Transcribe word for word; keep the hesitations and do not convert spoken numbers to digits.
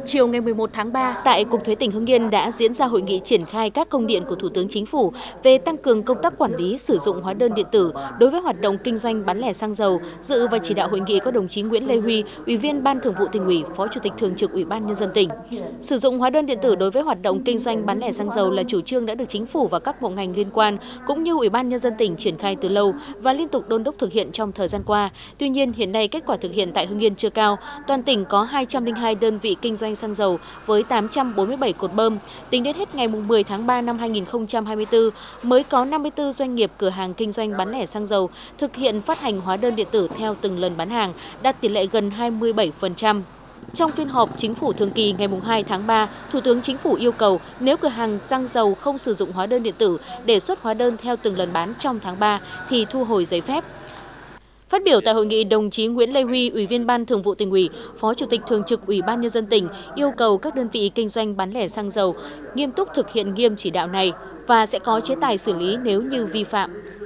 Chiều ngày mười một tháng ba, tại Cục Thuế tỉnh Hưng Yên đã diễn ra hội nghị triển khai các công điện của Thủ tướng Chính phủ về tăng cường công tác quản lý sử dụng hóa đơn điện tử đối với hoạt động kinh doanh bán lẻ xăng dầu. Dự và chỉ đạo hội nghị có đồng chí Nguyễn Lê Huy, Ủy viên Ban Thường vụ Tỉnh ủy, Phó Chủ tịch Thường trực Ủy ban Nhân dân tỉnh. Sử dụng hóa đơn điện tử đối với hoạt động kinh doanh bán lẻ xăng dầu là chủ trương đã được Chính phủ và các bộ ngành liên quan cũng như Ủy ban Nhân dân tỉnh triển khai từ lâu và liên tục đôn đốc thực hiện trong thời gian qua. Tuy nhiên, hiện nay kết quả thực hiện tại Hưng Yên chưa cao. Toàn tỉnh có hai trăm lẻ hai đơn vị kinh doanh xăng dầu với tám trăm bốn mươi bảy cột bơm. Tính đến hết ngày mười tháng ba năm hai nghìn không trăm hai mươi tư, mới có năm mươi tư doanh nghiệp cửa hàng kinh doanh bán lẻ xăng dầu thực hiện phát hành hóa đơn điện tử theo từng lần bán hàng, đạt tỷ lệ gần hai mươi bảy phần trăm. Trong phiên họp Chính phủ thường kỳ ngày hai tháng ba, Thủ tướng Chính phủ yêu cầu nếu cửa hàng xăng dầu không sử dụng hóa đơn điện tử để xuất hóa đơn theo từng lần bán trong tháng ba thì thu hồi giấy phép. Phát biểu tại hội nghị, đồng chí Nguyễn Lê Huy, Ủy viên Ban Thường vụ Tỉnh ủy, Phó Chủ tịch Thường trực Ủy ban Nhân dân tỉnh yêu cầu các đơn vị kinh doanh bán lẻ xăng dầu nghiêm túc thực hiện nghiêm chỉ đạo này và sẽ có chế tài xử lý nếu như vi phạm.